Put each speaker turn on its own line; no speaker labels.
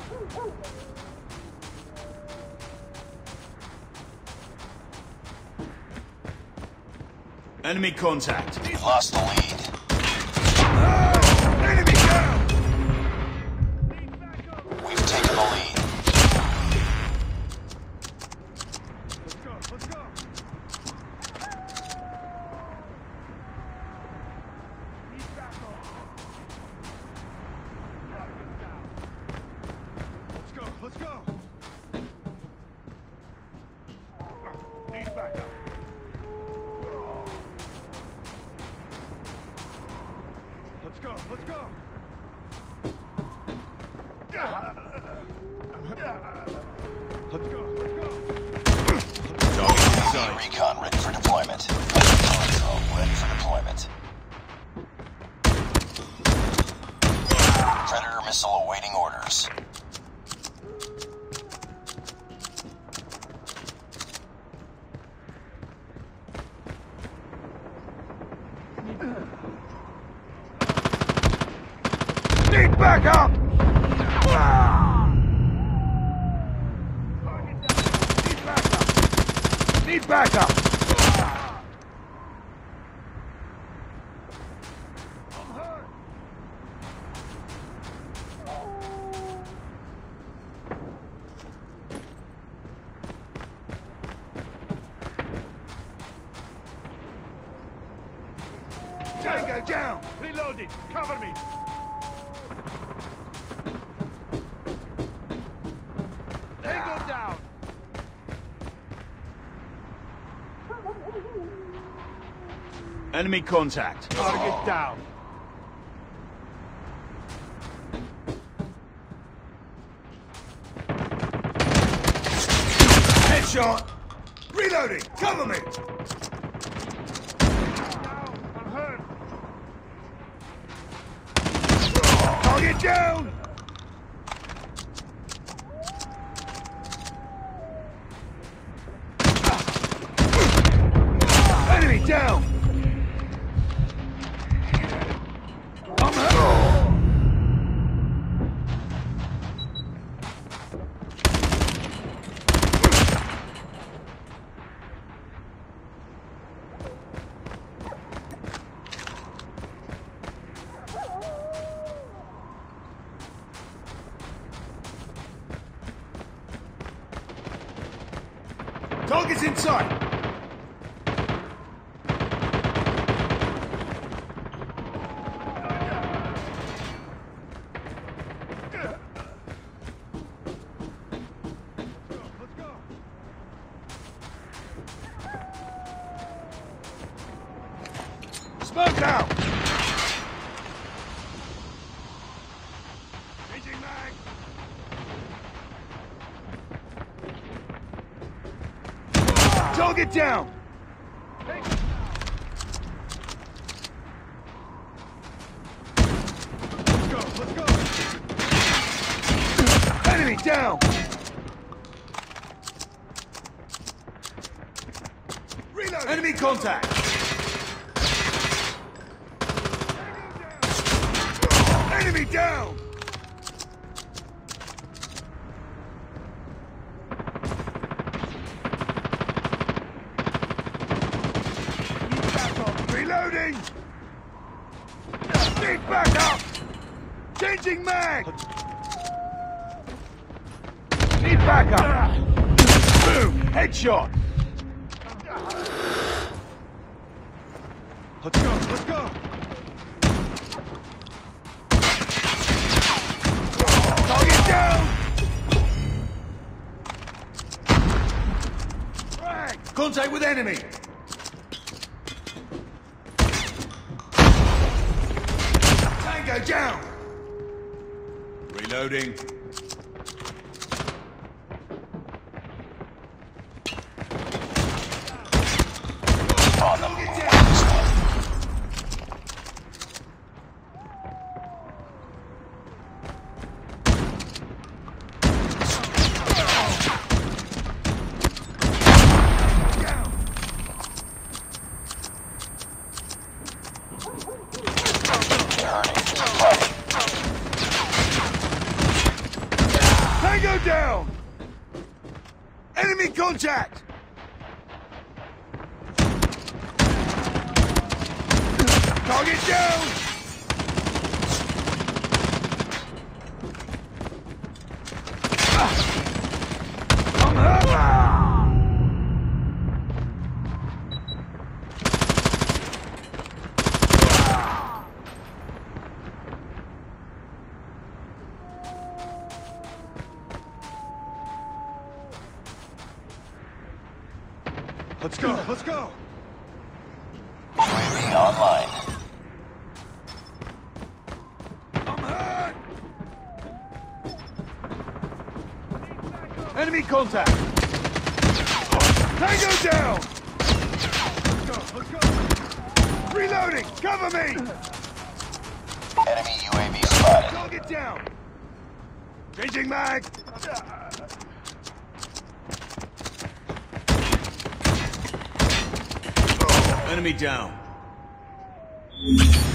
Enemy contact.
We've lost the lead.
Enemy down!
We've taken the lead.
Let's go, let's go! Need backup. Let's go, let's go! Need backup. Let's go, let's go! Let's go, let's go! Target inside.
Recon ready for deployment. Console ready for deployment. Predator missile awaiting orders.
Need backup! Need backup! I'm hurt! Tango down! Reloading! Cover me! Tango down! Enemy contact. Target down. Headshot! Reloading! Cover me! I'm hurt. Target down! Enemy down! I'm hurt! Target's inside! Smoke out! Changing mag! Target down! Let's go, let's go! Enemy down! Reload! Enemy contact! Enemy down! Reloading! Need backup! Changing mag! Need backup! Boom! Headshot! Let's go, let's go! Target down! Frag! Contact with enemy! Tango down! Reloading.
On them.
down! Enemy contact! Target down! I'm hurt! Let's go, let's go!
UAV online.
I'm hurt! Enemy contact! Tango down! Let's go! Reloading! Cover me!
Enemy UAV spotted.
Target down! Changing mag! Enemy down.